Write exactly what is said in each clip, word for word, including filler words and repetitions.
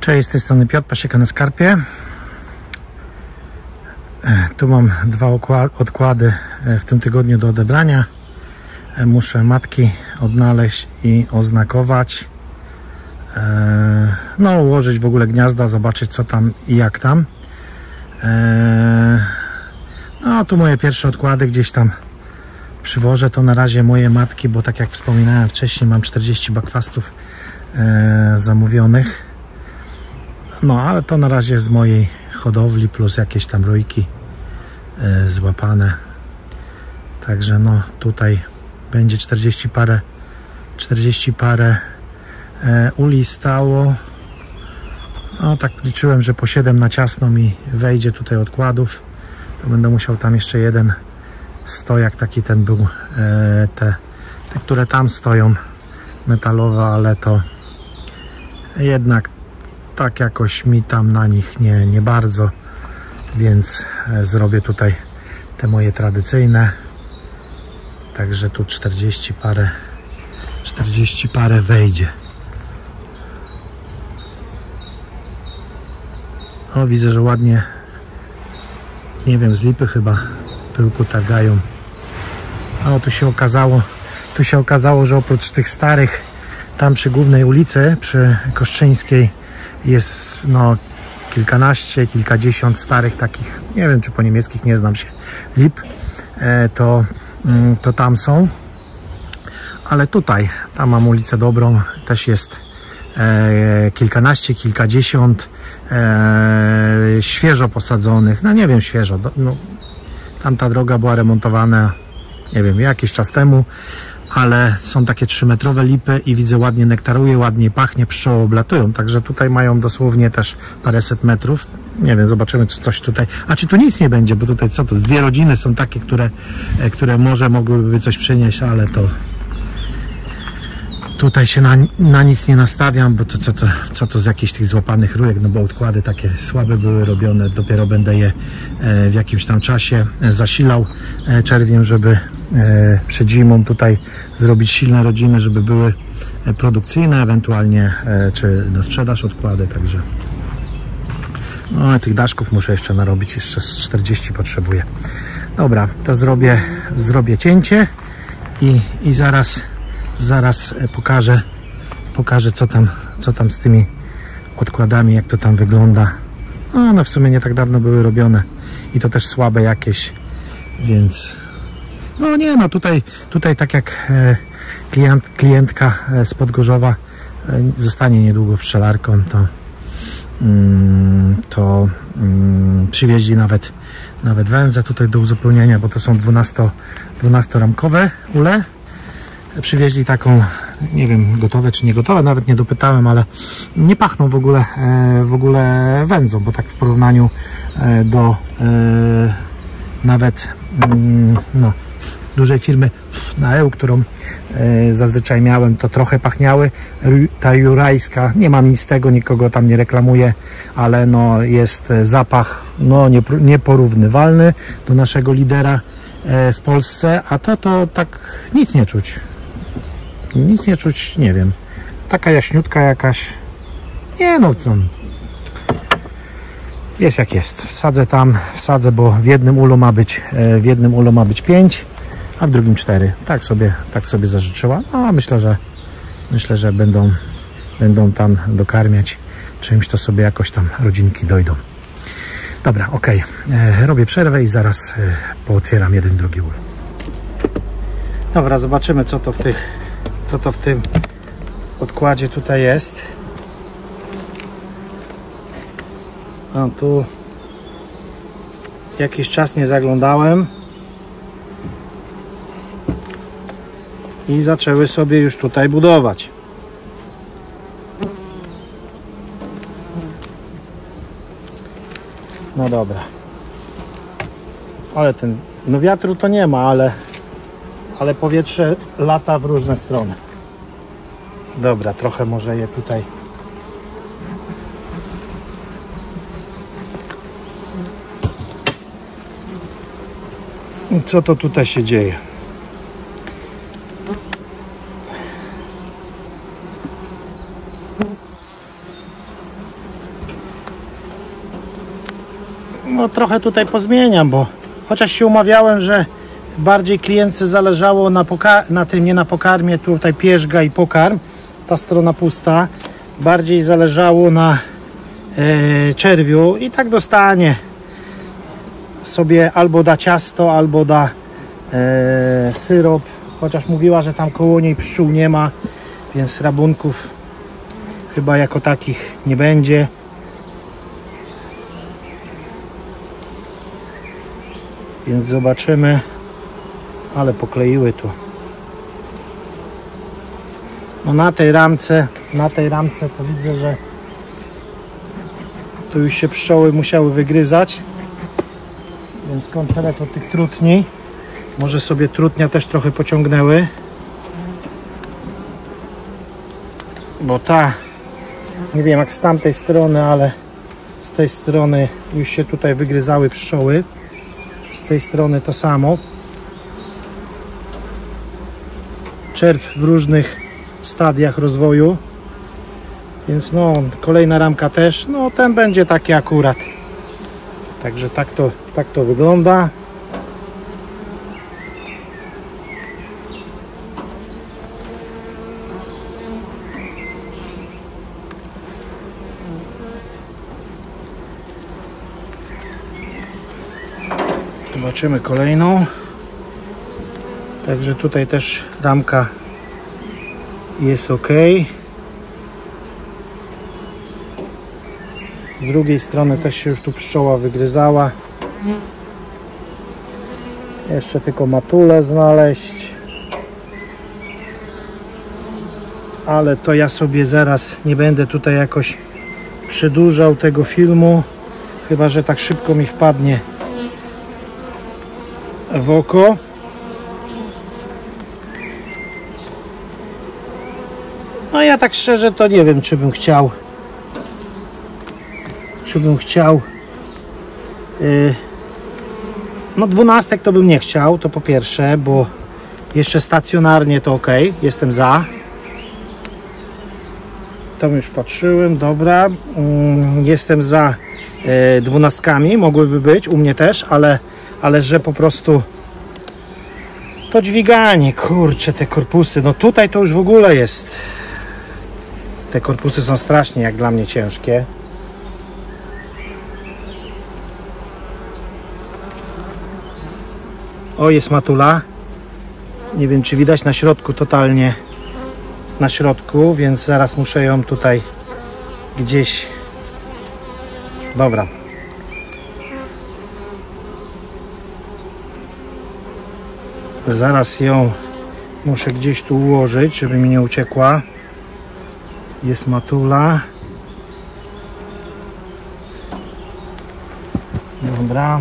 Cześć, z tej strony Piotr, Pasieka na Skarpie. Tu mam dwa odkłady w tym tygodniu do odebrania. Muszę matki odnaleźć i oznakować. No, ułożyć w ogóle gniazda, zobaczyć co tam i jak tam. No, tu moje pierwsze odkłady gdzieś tam przywożę. To na razie moje matki, bo tak jak wspominałem wcześniej, mam czterdzieści bakwastów zamówionych. No, ale to na razie z mojej hodowli plus jakieś tam rójki e, złapane. Także no tutaj będzie czterdzieści parę czterdzieści parę e, uli stało. No tak liczyłem, że po siedem na ciasno mi wejdzie tutaj odkładów. To będę musiał tam jeszcze jeden stojak, taki ten był, e, te, te, które tam stoją metalowe, ale to jednak tak jakoś mi tam na nich nie, nie bardzo, więc zrobię tutaj te moje tradycyjne. Także tu czterdzieści parę czterdzieści parę wejdzie. O, widzę, że ładnie, nie wiem, z lipy chyba pyłku targają. O, tu się okazało, tu się okazało, że oprócz tych starych tam przy głównej ulicy, przy Koszczyńskiej, jest no kilkanaście, kilkadziesiąt starych takich, nie wiem czy po niemieckich, nie znam się, lip, e, to, mm, to tam są. Ale tutaj, tam mam ulicę Dobrą, też jest e, kilkanaście, kilkadziesiąt e, świeżo posadzonych, no nie wiem, świeżo, no, tamta droga była remontowana, nie wiem, jakiś czas temu, ale są takie trzymetrowe lipy i widzę, ładnie nektaruje, ładnie pachnie, pszczoły oblatują, także tutaj mają dosłownie też paręset metrów. Nie wiem, zobaczymy czy coś tutaj, a czy tu nic nie będzie, bo tutaj co to, z dwie rodziny są takie, które, które może mogłyby coś przynieść, ale to tutaj się na, na nic nie nastawiam, bo to co, to co to z jakichś tych złapanych rójek, no bo odkłady takie słabe były robione, dopiero będę je w jakimś tam czasie zasilał czerwiem, żeby przed zimą tutaj zrobić silne rodziny, żeby były produkcyjne, ewentualnie czy na sprzedaż odkłady, także no, tych daszków muszę jeszcze narobić, jeszcze z czterdzieści potrzebuję. Dobra, to zrobię, zrobię cięcie i, i zaraz zaraz pokażę pokażę co tam, co tam z tymi odkładami, jak to tam wygląda. No, one w sumie nie tak dawno były robione i to też słabe jakieś, więc no nie, no tutaj, tutaj tak jak e, klient, klientka z Podgorzowa e, zostanie niedługo pszczelarką, to, mm, to mm, przywieźli nawet, nawet węzę tutaj do uzupełnienia, bo to są dwunastoramkowe ule. Przywieźli taką, nie wiem, gotowe czy nie gotowe, nawet nie dopytałem, ale nie pachną w ogóle, e, w ogóle węzą, bo tak w porównaniu e, do e, nawet mm, no, dużej firmy na E U, którą e, zazwyczaj miałem, to trochę pachniały. Ta jurajska, nie mam nic z tego, nikogo tam nie reklamuję, ale no jest zapach no nieporównywalny do naszego lidera e, w Polsce, a to to tak nic nie czuć. Nic nie czuć, nie wiem. Taka jaśniutka jakaś. Nie no, to jest jak jest. Wsadzę tam, wsadzę, bo w jednym ulu ma być, w jednym ulu ma być pięć, a w drugim cztery. Tak sobie, tak sobie zażyczyła. No, myślę, że myślę, że będą, będą tam dokarmiać czymś, to sobie jakoś tam rodzinki dojdą. Dobra, ok. Robię przerwę i zaraz pootwieram jeden, drugi ul. Dobra, zobaczymy co to w tych co to w tym odkładzie tutaj jest. A tu jakiś czas nie zaglądałem i zaczęły sobie już tutaj budować. No dobra. Ale ten, no wiatru to nie ma, ale ale powietrze lata w różne strony. Dobra, trochę może je tutaj co to tutaj się dzieje? no trochę tutaj pozmieniam, bo chociaż się umawiałem, że bardziej klientce zależało na, na tym, nie na pokarmie, tutaj pierzga i pokarm, ta strona pusta, bardziej zależało na e, czerwiu i tak dostanie sobie, albo da ciasto, albo da e, syrop, chociaż mówiła, że tam koło niej pszczół nie ma, więc rabunków chyba jako takich nie będzie. Więc zobaczymy, ale pokleiły tu. No na tej ramce, na tej ramce to widzę, że tu już się pszczoły musiały wygryzać. Więc kontrolę to tych trutni. Może sobie trutnia też trochę pociągnęły. Bo ta, nie wiem jak z tamtej strony, ale z tej strony już się tutaj wygryzały pszczoły. Z tej strony to samo. Czerw w różnych stadiach rozwoju. Więc no, kolejna ramka też. No, ten będzie taki akurat. Także tak to, tak to wygląda. Zobaczymy kolejną. Także tutaj też ramka jest ok. Z drugiej strony też się już tu pszczoła wygryzała. Jeszcze tylko matulę znaleźć. Ale to ja sobie zaraz nie będę tutaj jakoś przedłużał tego filmu. Chyba że tak szybko mi wpadnie w oko. No ja tak szczerze to nie wiem, czy bym chciał czy bym chciał yy, no dwunastek to bym nie chciał, to po pierwsze, bo jeszcze stacjonarnie to ok, jestem za. Tam już patrzyłem, dobra. Yy, jestem za yy, dwunastkami, mogłyby być u mnie też, ale ale że po prostu to dźwiganie, kurczę, te korpusy, no tutaj to już w ogóle jest, te korpusy są strasznie jak dla mnie ciężkie. O, jest matula, nie wiem czy widać na środku, totalnie na środku, więc zaraz muszę ją tutaj gdzieś, dobra. Zaraz ją muszę gdzieś tu ułożyć, żeby mi nie uciekła. Jest matula. Dobra.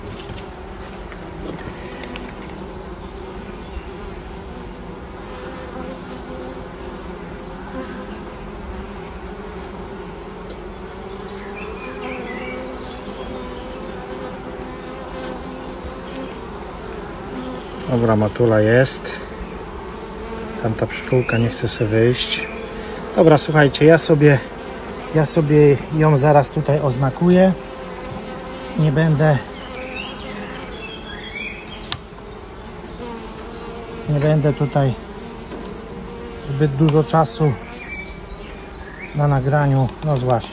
Dobra, matula jest. Tamta pszczółka nie chce sobie wyjść. Dobra, słuchajcie, ja sobie ja sobie ją zaraz tutaj oznakuję. Nie będę nie będę tutaj zbyt dużo czasu na nagraniu, no złaś.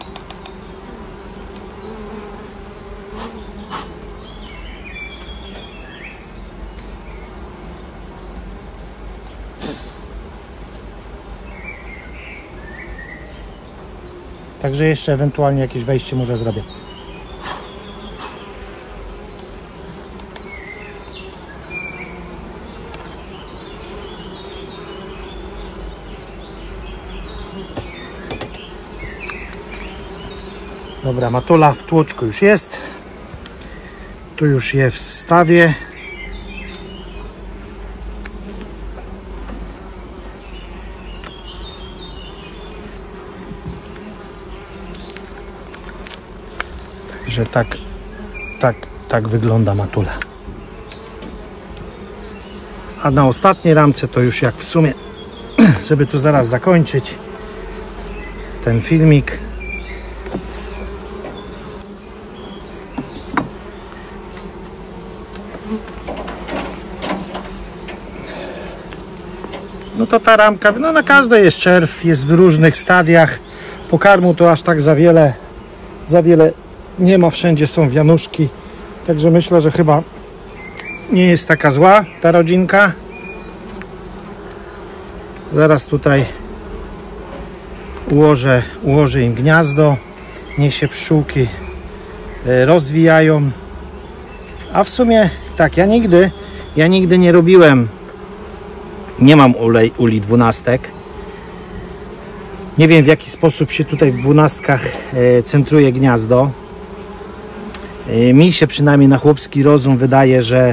Także jeszcze ewentualnie jakieś wejście może zrobię. Dobra, matula w tłoczku już jest. Tu już je wstawię. Że tak, tak, tak wygląda matula. A na ostatniej ramce to już jak w sumie, żeby tu zaraz zakończyć ten filmik. no to ta ramka, no na każdej jest czerw, jest w różnych stadiach. Pokarmu to aż tak za wiele, za wiele nie ma, wszędzie są wianuszki. Także myślę, że chyba nie jest taka zła ta rodzinka. Zaraz tutaj ułożę, ułożę im gniazdo. Niech się pszczółki rozwijają. A w sumie tak, ja nigdy, ja nigdy nie robiłem, nie mam uli, uli dwunastek. Nie wiem, w jaki sposób się tutaj w dwunastkach centruje gniazdo. Mi się przynajmniej na chłopski rozum wydaje, że,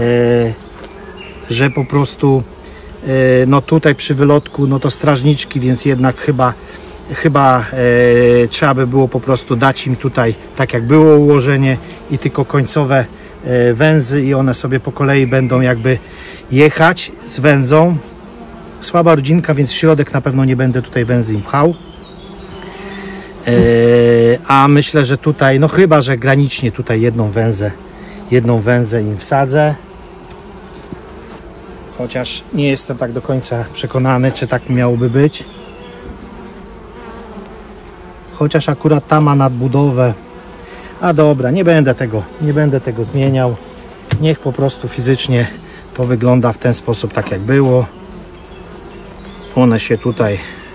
że po prostu no tutaj przy wylotku no to strażniczki, więc jednak chyba chyba e, trzeba by było po prostu dać im tutaj tak jak było ułożenie i tylko końcowe e, węzy i one sobie po kolei będą jakby jechać z węzą. Słaba rodzinka, więc w środek na pewno nie będę tutaj węzy im pchał. E, a myślę, że tutaj, no chyba, że granicznie tutaj jedną węzę, jedną węzę im wsadzę. Chociaż nie jestem tak do końca przekonany, czy tak miałoby być. Chociaż akurat ta ma nadbudowę. A dobra, nie będę tego, nie będę tego zmieniał. Niech po prostu fizycznie to wygląda w ten sposób, tak jak było. One się tutaj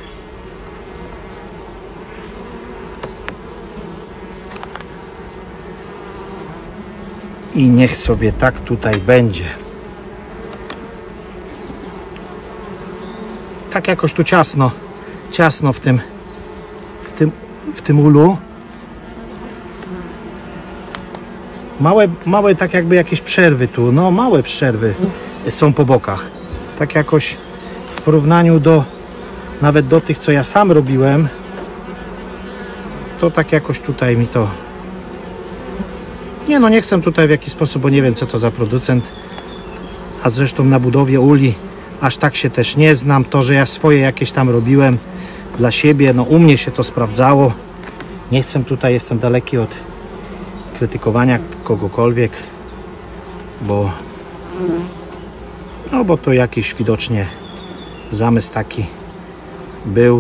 i niech sobie tak tutaj będzie. Tak jakoś tu ciasno, ciasno w tym, w tym, w tym ulu. Małe, małe tak jakby jakieś przerwy tu, no małe przerwy są po bokach. Tak jakoś w porównaniu do, nawet do tych, co ja sam robiłem, to tak jakoś tutaj mi to... Nie no, nie chcę tutaj w jakiś sposób, bo nie wiem, co to za producent. A zresztą na budowie uli aż tak się też nie znam. To, że ja swoje jakieś tam robiłem dla siebie, no u mnie się to sprawdzało. Nie chcę tutaj, jestem daleki od krytykowania kogokolwiek, bo no bo to jakiś widocznie zamysł taki był.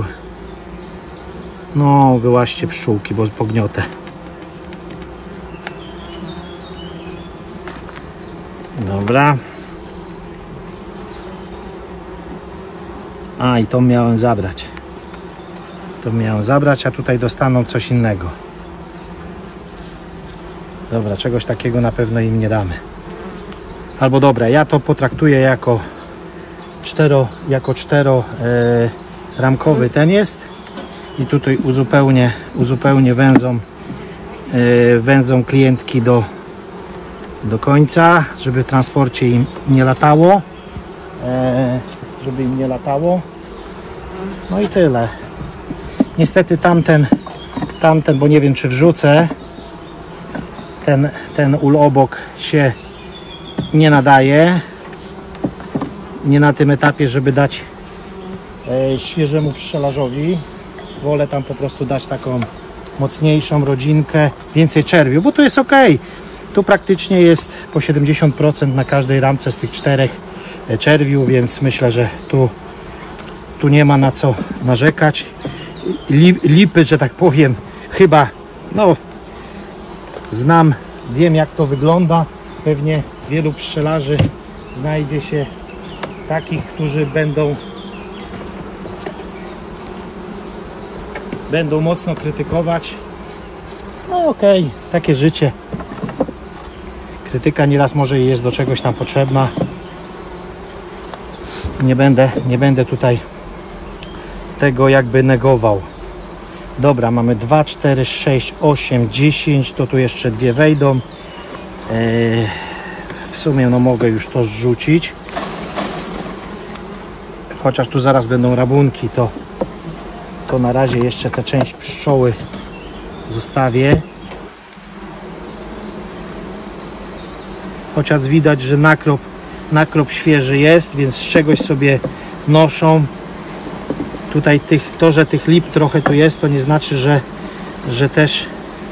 No wyłaźcie pszczółki, bo pogniotę. Dobra. A i to miałem zabrać. To miałem zabrać, a tutaj dostaną coś innego. Dobra, czegoś takiego na pewno im nie damy. Albo dobra, ja to potraktuję jako cztero, jako cztero e, ramkowy ten jest. I tutaj uzupełnię, uzupełnię węzą, e, węzą klientki do, do końca, żeby w transporcie im nie latało. E, żeby im nie latało. No i tyle. Niestety tamten, tamten, bo nie wiem, czy wrzucę, ten, ten ul obok się nie nadaje. Nie na tym etapie, żeby dać e, świeżemu pszczelarzowi. Wolę tam po prostu dać taką mocniejszą rodzinkę, więcej czerwiu, bo tu jest ok. Tu praktycznie jest po siedemdziesiąt procent na każdej ramce z tych czterech czerwiu, więc myślę, że tu, tu nie ma na co narzekać. Lipy, że tak powiem, chyba no znam, wiem jak to wygląda. Pewnie wielu pszczelarzy znajdzie się takich, którzy będą będą mocno krytykować. No okej, okay, takie życie. Krytyka nieraz może jest do czegoś tam potrzebna. Nie będę, nie będę tutaj tego jakby negował. Dobra, mamy dwa, cztery, sześć, osiem, dziesięć, to tu jeszcze dwie wejdą. Eee, w sumie no mogę już to zrzucić. Chociaż tu zaraz będą rabunki, to, to na razie jeszcze tę część pszczoły zostawię. Chociaż widać, że nakrop, nakrop świeży jest, więc z czegoś sobie noszą. Tutaj tych, to, że tych lip trochę tu jest, to nie znaczy, że, że też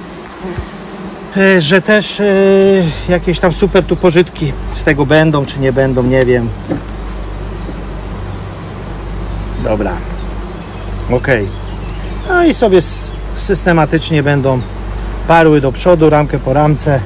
że też e, jakieś tam super tu pożytki z tego będą, czy nie będą, nie wiem. Dobra. Ok. No i sobie systematycznie będą parły do przodu, ramkę po ramce.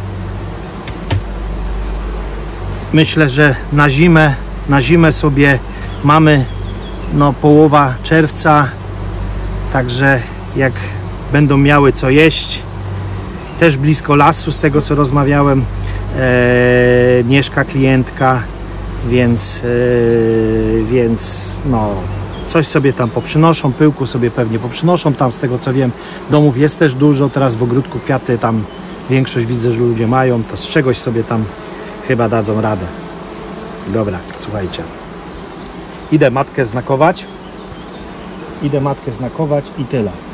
Myślę, że na zimę, na zimę sobie mamy no połowa czerwca, także jak będą miały co jeść, też blisko lasu, z tego co rozmawiałem, e, mieszka klientka, więc, e, więc no coś sobie tam poprzynoszą, pyłku sobie pewnie poprzynoszą, tam z tego co wiem domów jest też dużo, teraz w ogródku kwiaty tam większość widzę, że ludzie mają, to z czegoś sobie tam chyba dadzą radę. Dobra, słuchajcie, idę matkę znakować, idę matkę znakować i tyle.